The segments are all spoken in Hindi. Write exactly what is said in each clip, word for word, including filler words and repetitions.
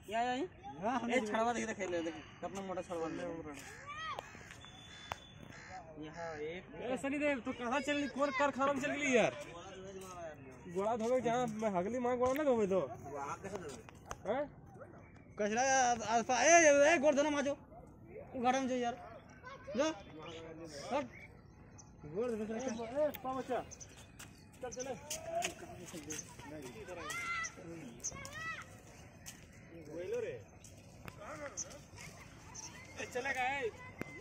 या या ए छड़वा देख देख ले देख अपना मोटा छड़वा ले यहां एक ए सनी देव तू कहां चल कोर कर खाना चल गई यार गोड़ा धोवे जहां मैं हगली मां गोड़ा ना धोवे तो वहां कैसे धोवे हैं कचरा अल्फा ए ए गोड़ धोना माजो तू गार्डन जो यार जो हट गोड़ धो ए पा बच्चा चल चले बोलो रे ए चलेगा ए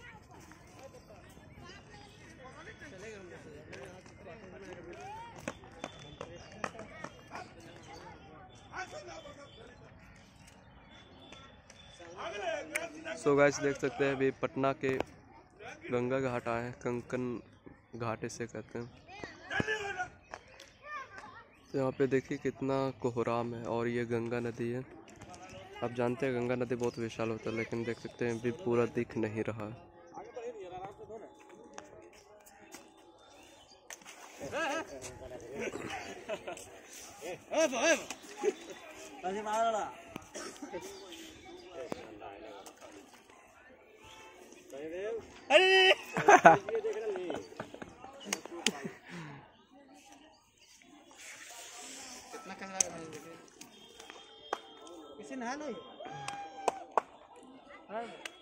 सो गाइस देख सकते हैं अभी पटना के गंगा घाट आए हैं, कंकन घाट इसे कहते हैं। तो यहाँ पे देखिए कितना कोहराम है और ये गंगा नदी है। आप जानते हैं गंगा नदी बहुत विशाल होता है, लेकिन देख सकते हैं अभी पूरा दिख नहीं रहा है। अरे कितना कचरा किसी नहा नहीं।